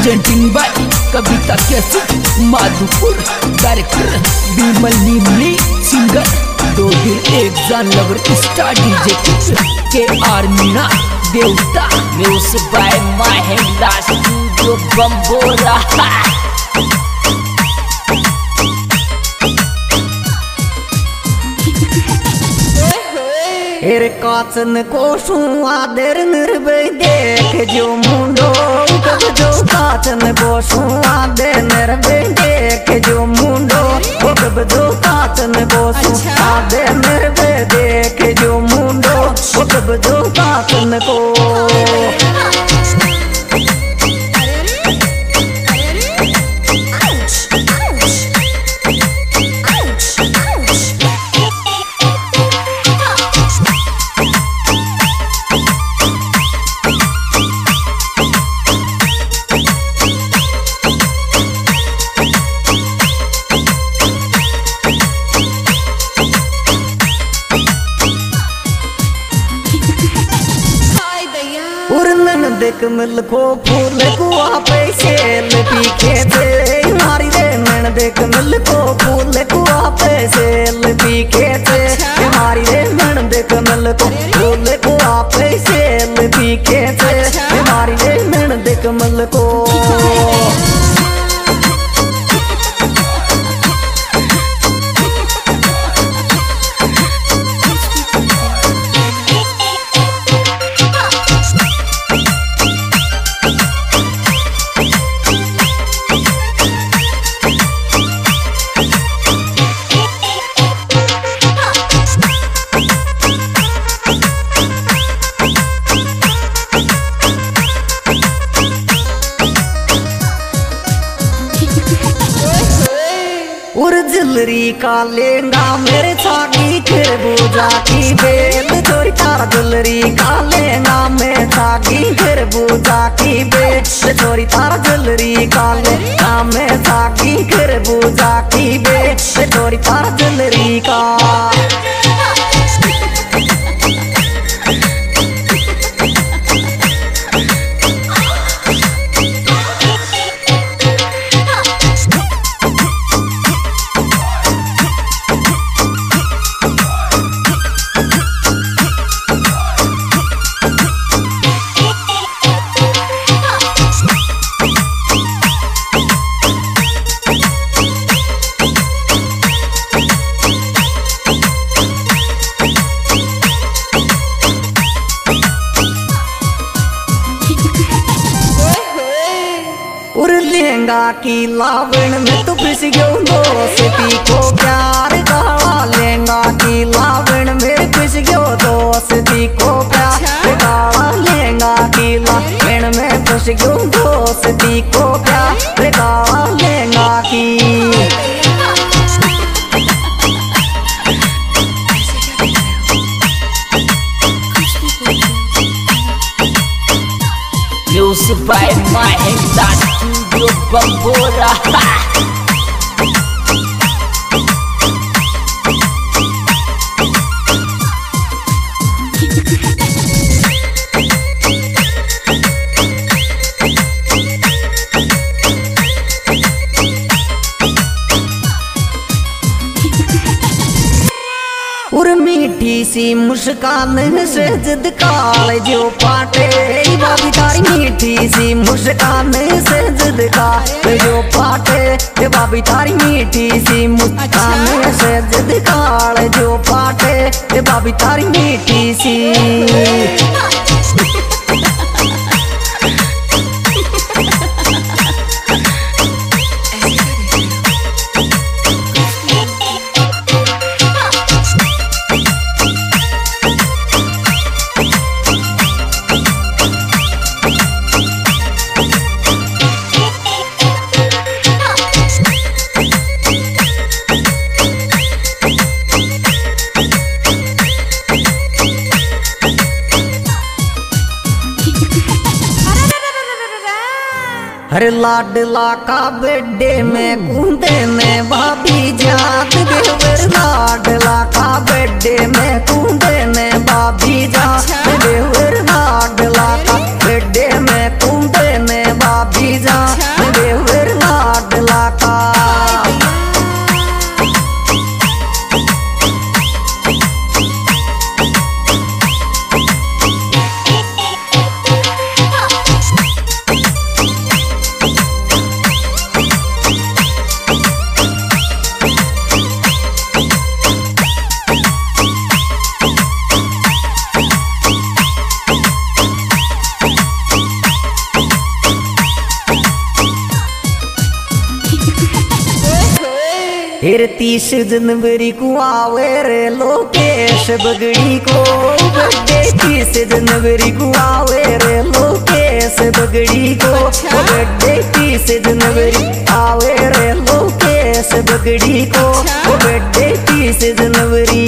Presenting by Kavita cassette Madhopur, director Vimal Neemli, singer दो दिल एक जान lover, star DJ K R Meena Devta, music by Mahendra studio Bambora. हेरे काचन को सुआ देर निर्भय देख जो मुंडो कब जो काचन को सुआ दे निर्भय देख जो मुंडो कब जो काचन को सुआ दे निर्भय देख जो मुंडो कब जो काचन को। देख मिल को फूल को पैसे पीखे थे हमारी रे नैन देख मिल को फूल को पैसे पीखे थे हमारी रे नैन देख मिल को फूल को पैसे पीखे थे हमारी रे नैन देख मिल को। जलरी का लेंगा मेरे छागी खरबूजा की बेल चोरी तारा जलरी का लेंगा मैं छागी खरबूजा की बेल चोरी तारा जलरी का लेंगा मैं छागी खरबूजा की बेल चोरी तारा जलरी का। लहंगा की लावण में तो फिस गयो दोस्ती को प्यार काला लहंगा की लावण में फिस गयो दोस्ती को प्यार काला लहंगा की लावण में फिस गयो दोस्ती को प्यार काला लहंगा की। Music by Mahendra studio Bambora. मीठी सी मुस्कान से जिद काल जो पाटे बाबी तारी मीठी सी मुस्कान से जिद काल जो पाटे बाबी तारी मीठी सी मुस्कान से जिद काल जो पाटे बाबी तारी मीठी सी। अरे लाडला का बेडे में कूदे में भाभी जात देवर लाडला का बेडे में कूदे में भाभी जात देवर लाडला का बेडे में कूदे में भाभी जात फिर 30 जनवरी को आवे रे लोकेश बगड़ी को बर्थडे। 30 जनवरी को आवे रे लोकेश बगड़ी को बर्थडे। 30 जनवरी आवे रे लोकेश बगड़ी को बर्थडे। 30 जनवरी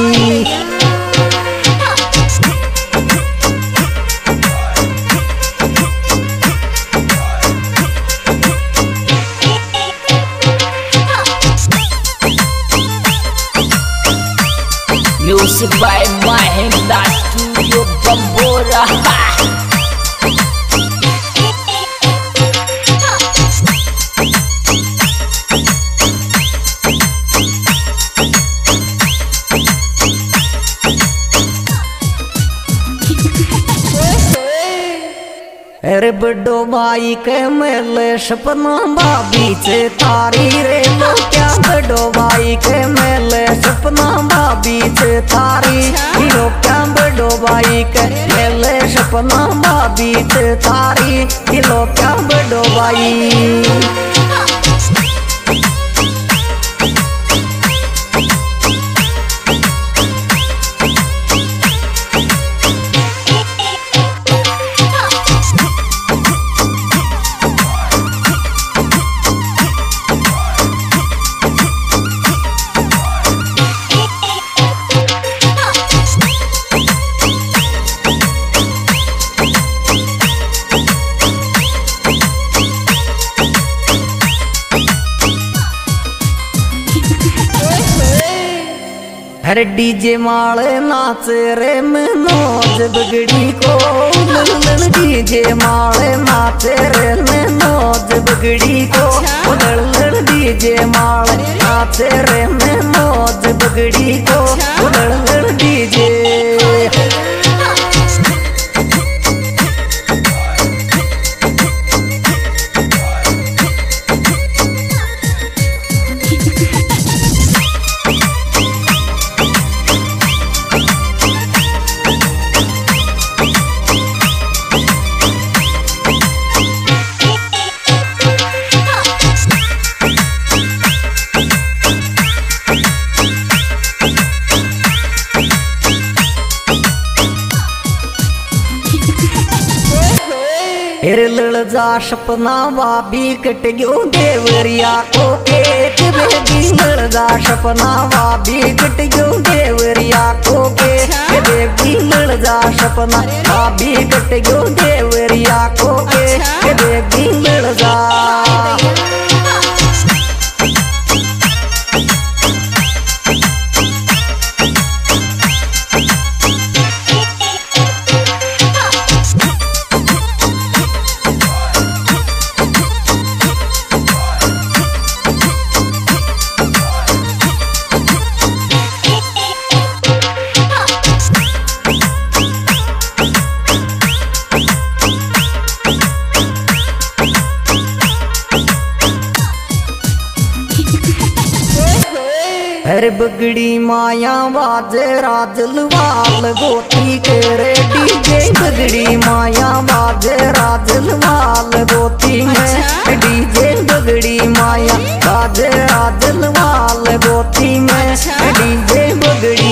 Music by Mahindra Studio Bambora. अरे बड़ो भाई के मेले सपना भाभी से थारी रे लो क्या। बड़ो भाई के मेले सपना भाभी से थारी लो क्या। बड़ो भाई के मेले सपना भाभी से थारी लो क्या। बड़ो भाई हर डीजे माले नाच रे मनोज बगड़ी को लल डीजे माले नाच रे मनोज बगड़ी को लल डीजे माले नाच रे मनोज बगड़ी को लल डीजे फिर लड़ जा सपना भाभी कट गयो देवरिया को केक बेबी। लड़ जा सपना भाभी कट गयो देवरिया को केक बेबी। लड़ जा सपना भाभी कट गयो देवरिया को केक बेबी। लड़ जा हर बगड़ी माया बाजे राजलवाल गोती के रे डीजे। बगड़ी माया बाजे राजलवाल गोती में डीजे। बगड़ी माया बाजे राजलवाल गोती में DJ Bagdi.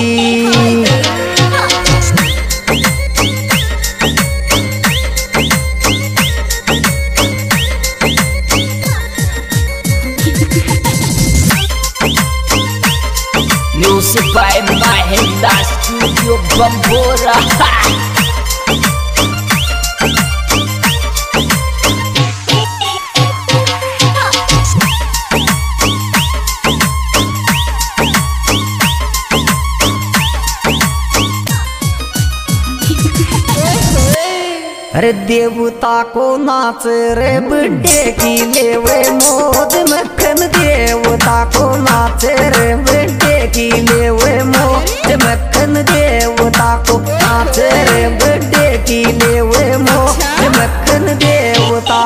Music by Mahindra Studio Bambora. अरे देवता को नाच रे बर्थडे की लेवे मौज मक्खन। देवता को नाच रे बर्थडे की लेवे मौज मक्खन। देवता को नाच रे बर्थडे की लेवे मौज मक्खन देवता।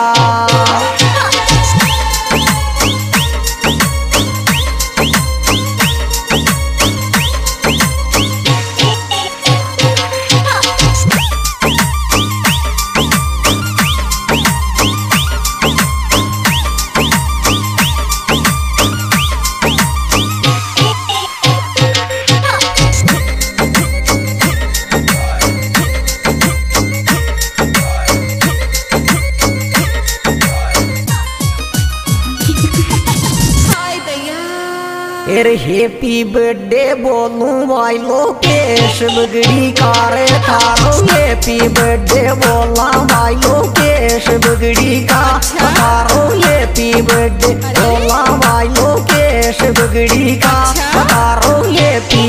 तेरे हैप्पी बर्थडे बोलूं भाई लोकेश बगड़ी कार थारो हैप्पी बर्थडे बोला भाई लोकेश बगड़ी का थारो हैप्पी बर्थडे बोला भाई लोकेश बगड़ी का थारो हैप्पी।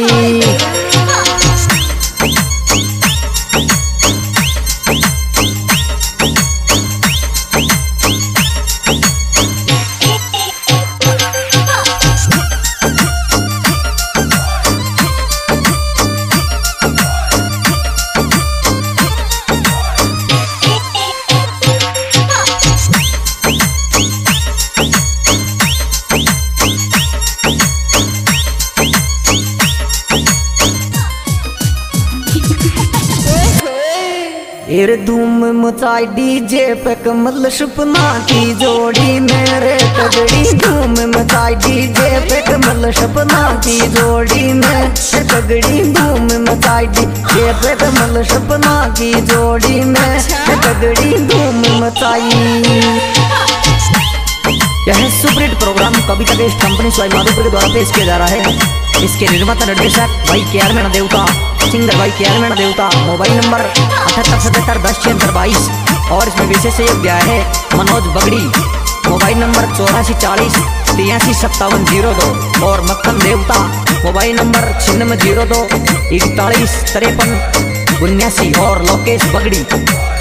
एर धूम मचाई डीजे पे कमल सपना की जोड़ी मेरे तगड़ी धूम मचाई डीजे पे कमल सपना की जोड़ी में तगड़ी धूम मचाई डीजे पे कमल सपना की जोड़ी में तगड़ी धूम मचाई। यह superhit program Kavita best company Sawai Madhopur के द्वारा पेश किया जा रहा है। इसके निर्माता निर्देशक भाई KR मीणा देवता, सिंगर भाई KR मीणा देवता। मोबाइल नंबर 7877101022 और इसमें विशेष सहयोग दिया है मनोज बगड़ी। मोबाइल नंबर 8440835702 और मक्खन देवता। मोबाइल नंबर 96024153 79 और लोकेश बगड़ी।